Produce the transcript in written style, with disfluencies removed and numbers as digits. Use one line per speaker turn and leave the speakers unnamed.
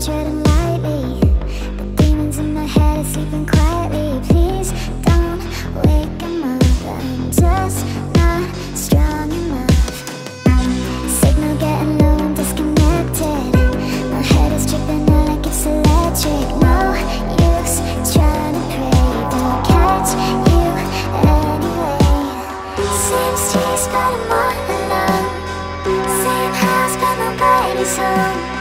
treading lightly. The demons in my head are sleeping quietly. Please don't wake 'em up, I'm just not strong enough. Signal getting low, I'm disconnected. My head is tripping out like it's electric. No use trying to pray, they'll catch you anyway. Same streets but I'm all alone. Same house but nobody's home.